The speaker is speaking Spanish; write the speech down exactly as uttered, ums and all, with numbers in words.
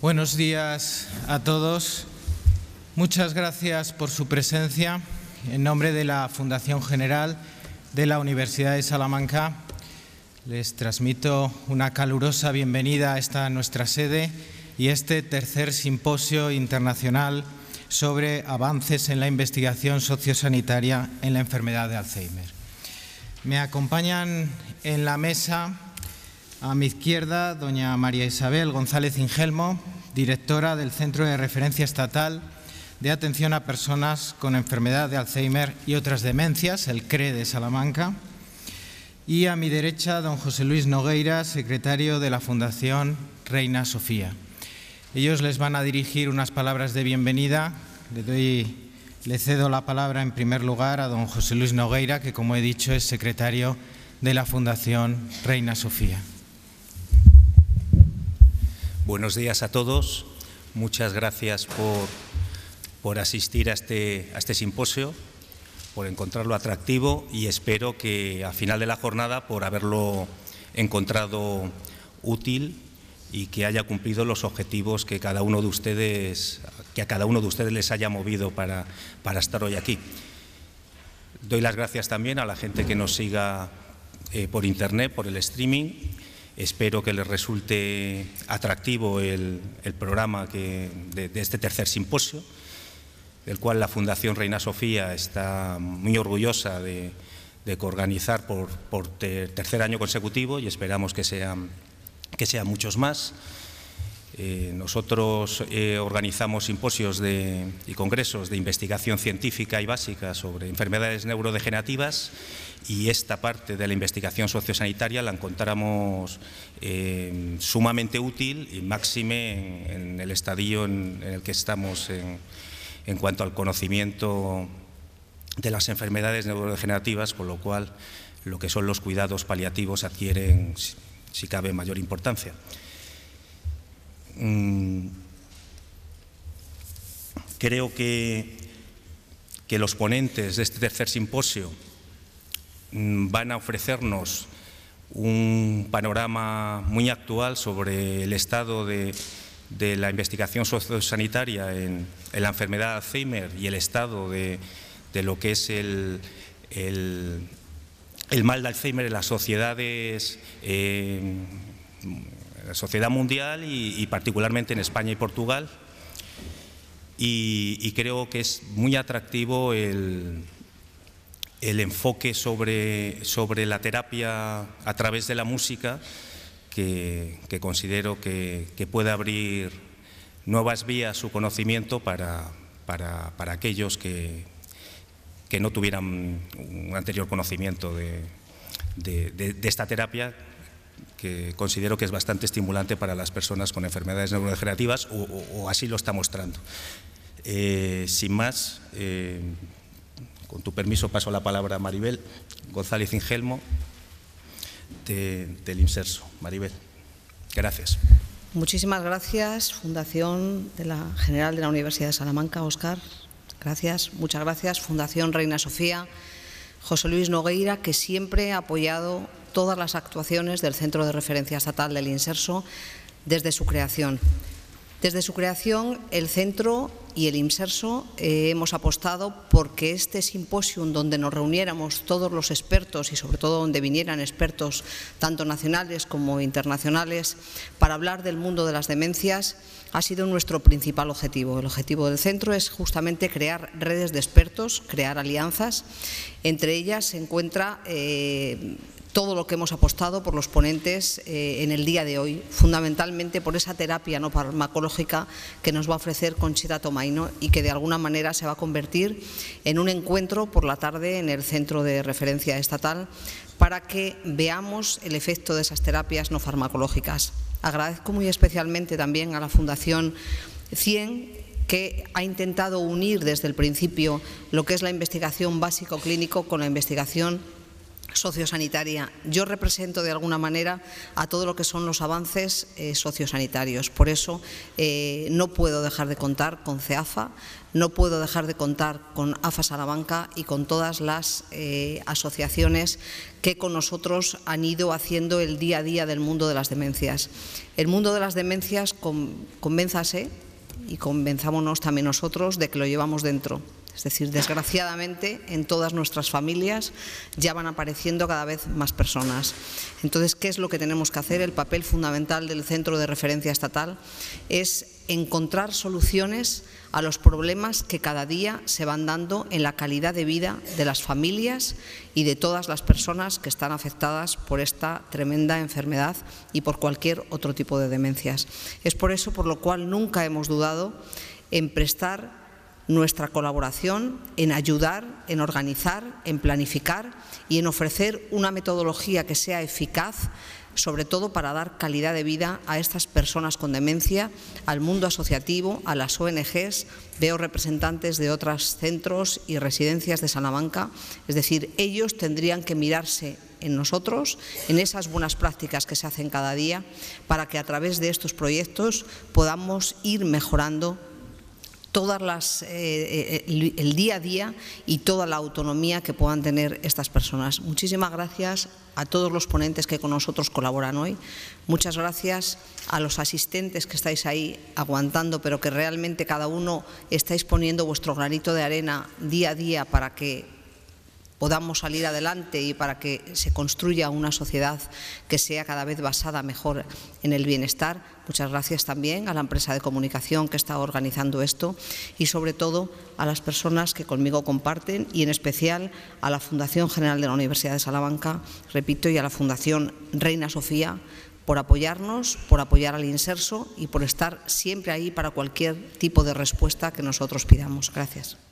Buenos días a todos. Muchas gracias por su presencia. En nombre de la Fundación General de la Universidad de Salamanca, les transmito una calurosa bienvenida a esta nuestra sede y este tercer simposio internacional sobre avances en la investigación sociosanitaria en la enfermedad de Alzheimer. Me acompañan en la mesa, a mi izquierda, doña María Isabel González Ingelmo, directora del Centro de Referencia Estatal de Atención a Personas con Enfermedad de Alzheimer y otras demencias, el C R E de Salamanca. Y a mi derecha, don José Luis Nogueira, secretario de la Fundación Reina Sofía. Ellos les van a dirigir unas palabras de bienvenida. Le doy, le cedo la palabra en primer lugar a don José Luis Nogueira, que, como he dicho, es secretario de la Fundación Reina Sofía. Buenos días a todos. Muchas gracias por, por asistir a este, a este simposio, por encontrarlo atractivo y espero que al final de la jornada por haberlo encontrado útil y que haya cumplido los objetivos que cada uno de ustedes, que a cada uno de ustedes les haya movido para, para estar hoy aquí. Doy las gracias también a la gente que nos siga eh, por internet, por el streaming. Espero que les resulte atractivo el, el programa que, de, de este tercer simposio, del cual la Fundación Reina Sofía está muy orgullosa de, de coorganizar por, por ter, tercer año consecutivo y esperamos que sean, que sean muchos más. Eh, nosotros eh, organizamos simposios de, y congresos de investigación científica y básica sobre enfermedades neurodegenerativas y esta parte de la investigación sociosanitaria la encontramos eh, sumamente útil y máxime en, en el estadio en, en el que estamos en, en cuanto al conocimiento de las enfermedades neurodegenerativas, con lo cual lo que son los cuidados paliativos adquieren, si, si cabe, mayor importancia. Mm, creo que, que los ponentes de este tercer simposio mm, van a ofrecernos un panorama muy actual sobre el estado de, de la investigación sociosanitaria en, en la enfermedad de Alzheimer y el estado de, de lo que es el, el, el mal de Alzheimer en las sociedades, eh, en la sociedad mundial y, y particularmente en España y Portugal. Y, y creo que es muy atractivo el, el enfoque sobre, sobre la terapia a través de la música, que, que considero que, que puede abrir nuevas vías su conocimiento para, para, para aquellos que, que no tuvieran un anterior conocimiento de, de, de, de esta terapia, que considero que es bastante estimulante para las personas con enfermedades neurodegenerativas, o, o, o así lo está mostrando. Eh, sin más, eh, con tu permiso paso la palabra a Maribel González Ingelmo, de, del INSERSO. Maribel, gracias. Muchísimas gracias, Fundación de la General de la Universidad de Salamanca, Óscar. Gracias, muchas gracias, Fundación Reina Sofía, José Luis Nogueira, que siempre ha apoyado todas las actuaciones del Centro de Referencia Estatal del INSERSO desde su creación. Desde su creación, el Centro y el INSERSO eh, hemos apostado porque este simposium, donde nos reuniéramos todos los expertos y sobre todo donde vinieran expertos tanto nacionales como internacionales para hablar del mundo de las demencias, ha sido nuestro principal objetivo. El objetivo del centro es justamente crear redes de expertos, crear alianzas. Entre ellas se encuentra eh, todo lo que hemos apostado por los ponentes eh, en el día de hoy, fundamentalmente por esa terapia no farmacológica que nos va a ofrecer Conchita Tomaino y que de alguna manera se va a convertir en un encuentro por la tarde en el Centro de Referencia Estatal para que veamos el efecto de esas terapias no farmacológicas. Agradezco muy especialmente también a la Fundación cien, que ha intentado unir desde el principio lo que es la investigación básico-clínico con la investigación sociosanitaria. Yo represento de alguna manera a todo lo que son los avances eh, sociosanitarios. Por eso eh, no puedo dejar de contar con CEAFA, no puedo dejar de contar con A F A Salamanca y con todas las eh, asociaciones que con nosotros han ido haciendo el día a día del mundo de las demencias. El mundo de las demencias, con, convénzase y convenzámonos también nosotros de que lo llevamos dentro. Es decir, desgraciadamente, en todas nuestras familias ya van apareciendo cada vez más personas. Entonces, ¿qué es lo que tenemos que hacer? El papel fundamental del Centro de Referencia Estatal es encontrar soluciones a los problemas que cada día se van dando en la calidad de vida de las familias y de todas las personas que están afectadas por esta tremenda enfermedad y por cualquier otro tipo de demencias. Es por eso por lo cual nunca hemos dudado en prestar nuestra colaboración, en ayudar, en organizar, en planificar y en ofrecer una metodología que sea eficaz, sobre todo para dar calidad de vida a estas personas con demencia, al mundo asociativo, a las O N Ges. Veo representantes de otros centros y residencias de Salamanca. Es decir, ellos tendrían que mirarse en nosotros, en esas buenas prácticas que se hacen cada día, para que a través de estos proyectos podamos ir mejorando todas las, eh, el, el día a día y toda la autonomía que puedan tener estas personas. Muchísimas gracias a todos los ponentes que con nosotros colaboran hoy. Muchas gracias a los asistentes que estáis ahí aguantando, pero que realmente cada uno estáis poniendo vuestro granito de arena día a día para que podamos salir adelante y para que se construya una sociedad que sea cada vez basada mejor en el bienestar. Muchas gracias también a la empresa de comunicación que está organizando esto y sobre todo a las personas que conmigo comparten y en especial a la Fundación General de la Universidad de Salamanca, repito, y a la Fundación Reina Sofía por apoyarnos, por apoyar al Inserso y por estar siempre ahí para cualquier tipo de respuesta que nosotros pidamos. Gracias.